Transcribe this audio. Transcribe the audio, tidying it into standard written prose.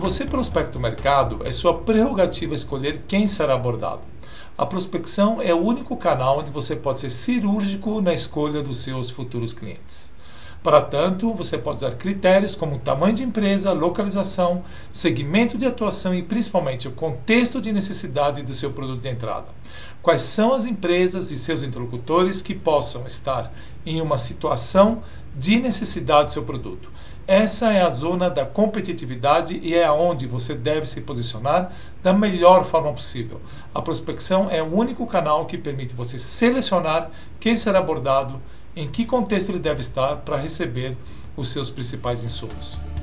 você prospecta o mercado, é sua prerrogativa escolher quem será abordado. A prospecção é o único canal onde você pode ser cirúrgico na escolha dos seus futuros clientes. Para tanto, você pode usar critérios como tamanho de empresa, localização, segmento de atuação e principalmente o contexto de necessidade do seu produto de entrada. Quais são as empresas e seus interlocutores que possam estar em uma situação de necessidade do seu produto. Essa é a zona da competitividade e é aonde você deve se posicionar da melhor forma possível. A prospecção é o único canal que permite você selecionar quem será abordado, em que contexto ele deve estar para receber os seus principais insumos.